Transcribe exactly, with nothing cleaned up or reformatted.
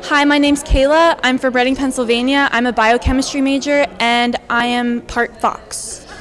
Hi, my name's Kayla. I'm from Reading, Pennsylvania. I'm a biochemistry major, and I am part fox.